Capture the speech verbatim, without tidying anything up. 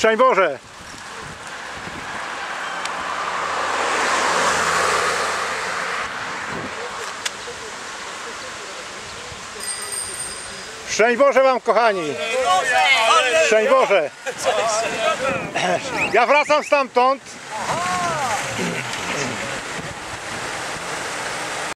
Szczęść Boże! Szczęść Boże wam, kochani! Szczęść Boże! Ja wracam stamtąd.